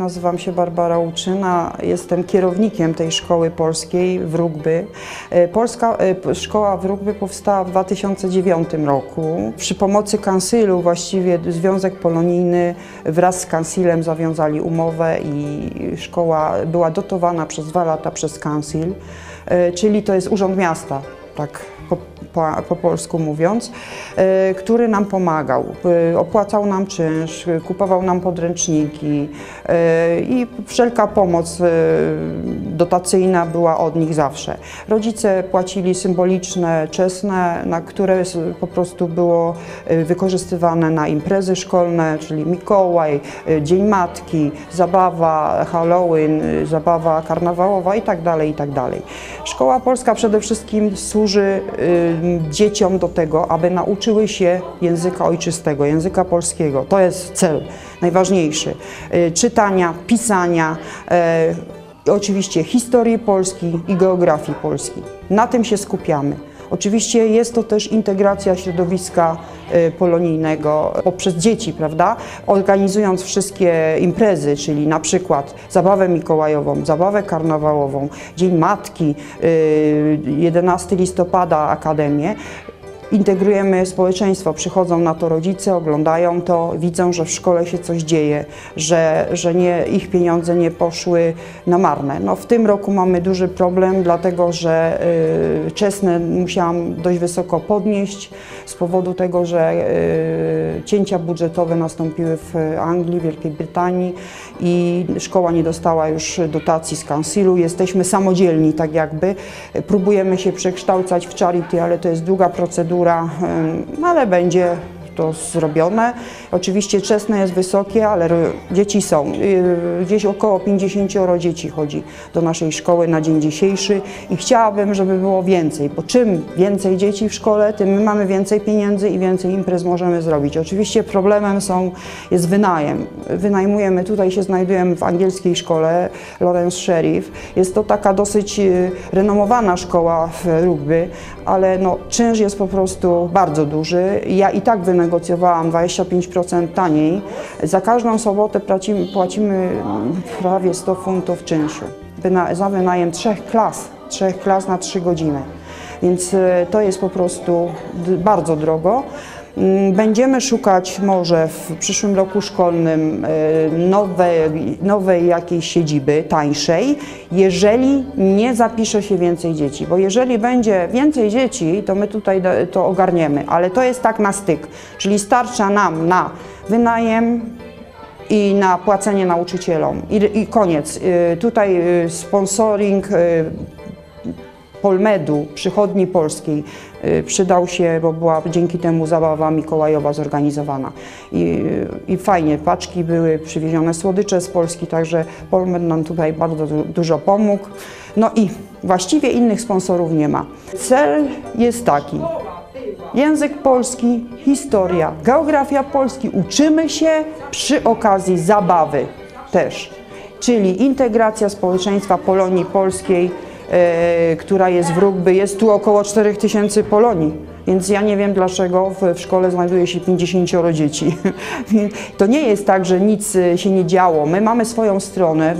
nazywam się Barbara Łuczyna, jestem kierownikiem tej szkoły polskiej w Rugby. Szkoła w Rugby powstała w 2009 roku. Przy pomocy Kansylu właściwie Związek Polonijny wraz z Kansilem zawiązali umowę i szkoła była dotowana przez 2 lata przez Kansil, czyli to jest Urząd Miasta, tak po polsku mówiąc, który nam pomagał, opłacał nam czynsz, kupował nam podręczniki i wszelka pomoc dotacyjna była od nich zawsze. Rodzice płacili symboliczne, czesne, na które po prostu było wykorzystywane na imprezy szkolne, czyli Mikołaj, Dzień Matki, zabawa Halloween, zabawa karnawałowa itd., itd. Szkoła polska przede wszystkim służy dzieciom do tego, aby nauczyły się języka ojczystego, języka polskiego. To jest cel najważniejszy. Czytania, pisania, oczywiście historii Polski i geografii Polski. Na tym się skupiamy. Oczywiście jest to też integracja środowiska polonijnego poprzez dzieci, prawda? Organizując wszystkie imprezy, czyli na przykład zabawę mikołajową, zabawę karnawałową, Dzień Matki, 11 listopada Akademię. Integrujemy społeczeństwo, przychodzą na to rodzice, oglądają to, widzą, że w szkole się coś dzieje, że ich pieniądze nie poszły na marne. No, w tym roku mamy duży problem, dlatego że czesne musiałam dość wysoko podnieść z powodu tego, że cięcia budżetowe nastąpiły w Anglii, Wielkiej Brytanii i szkoła nie dostała już dotacji z Kansilu. Jesteśmy samodzielni, tak jakby. Próbujemy się przekształcać w charity, ale to jest długa procedura, ale będzie to zrobione. Oczywiście czesne jest wysokie, ale dzieci są. Gdzieś około 50 dzieci chodzi do naszej szkoły na dzień dzisiejszy i chciałabym, żeby było więcej, bo czym więcej dzieci w szkole, tym my mamy więcej pieniędzy i więcej imprez możemy zrobić. Oczywiście problemem jest wynajem. Wynajmujemy, tutaj się znajdujemy w angielskiej szkole Lawrence Sheriff. Jest to taka dosyć renomowana szkoła w Rugby, ale no, czynsz jest po prostu bardzo duży. Ja i tak wynegocjowałam 25% taniej. Za każdą sobotę płacimy prawie 100 funtów czynszu za wynajem 3 klas na 3 godziny. Więc to jest po prostu bardzo drogo. Będziemy szukać może w przyszłym roku szkolnym nowej jakiejś siedziby, tańszej, jeżeli nie zapisze się więcej dzieci, bo jeżeli będzie więcej dzieci, to my tutaj to ogarniemy, ale to jest tak na styk, czyli starcza nam na wynajem i na płacenie nauczycielom i koniec. Tutaj sponsoring Polmedu, przychodni polskiej, przydał się, bo była dzięki temu zabawa mikołajowa zorganizowana. I fajnie, paczki były przywiezione, słodycze z Polski, także Polmed nam tutaj bardzo dużo pomógł. No i właściwie innych sponsorów nie ma. Cel jest taki: język polski, historia, geografia Polski. Uczymy się przy okazji zabawy też, czyli integracja społeczeństwa Polonii Polskiej, która jest w Rugby. Jest tu około 4000 Polonii, więc ja nie wiem, dlaczego w szkole znajduje się 50 dzieci. To nie jest tak, że nic się nie działo. My mamy swoją stronę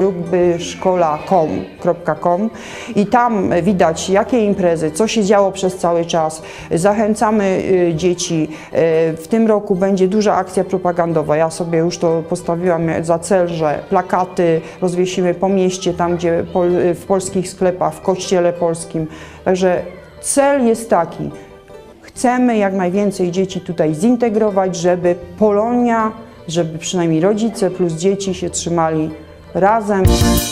www.rugbyszkola.com i tam widać, jakie imprezy, co się działo przez cały czas. Zachęcamy dzieci. W tym roku będzie duża akcja propagandowa. Ja sobie już to postawiłam za cel, że plakaty rozwiesimy po mieście, tam gdzie w polskich sklepach, w kościele polskim. Także cel jest taki: chcemy jak najwięcej dzieci tutaj zintegrować, żeby Polonia, żeby przynajmniej rodzice plus dzieci się trzymali razem.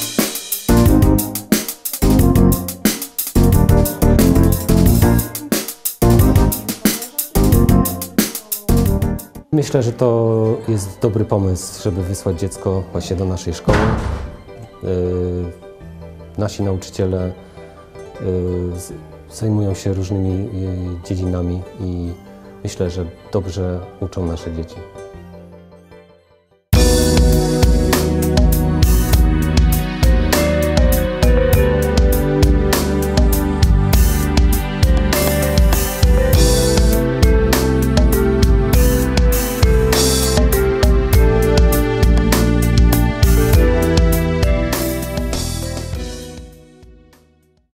Myślę, że to jest dobry pomysł, żeby wysłać dziecko właśnie do naszej szkoły. Nasi nauczyciele zajmują się różnymi dziedzinami i myślę, że dobrze uczą nasze dzieci.